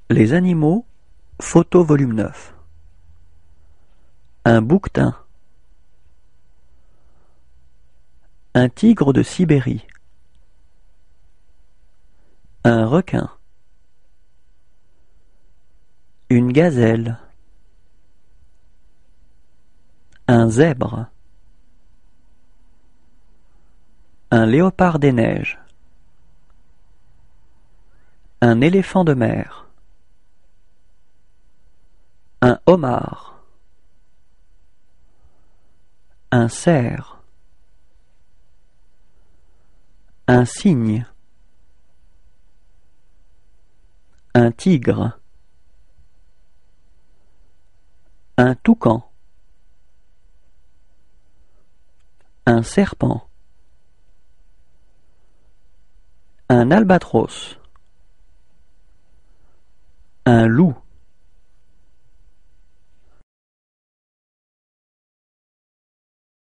Les animaux, photo volume 9. Un bouquetin. Un tigre de Sibérie. Un requin. Une gazelle. Un zèbre. Un léopard des neiges. Un éléphant de mer. Un homard. Un cerf. Un cygne. Un tigre. Un toucan. Un serpent. Un albatros. Un loup.